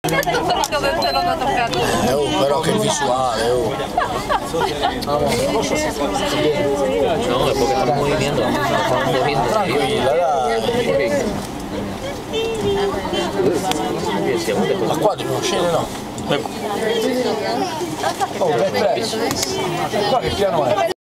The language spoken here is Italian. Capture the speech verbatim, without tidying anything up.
Eh, oh, però che visuale, oh. No, è porque estamos moviendo, estamos moviendo. Tranquilla, dai. Ma qua di non scende no. Oh, che presto. Qua che piano è?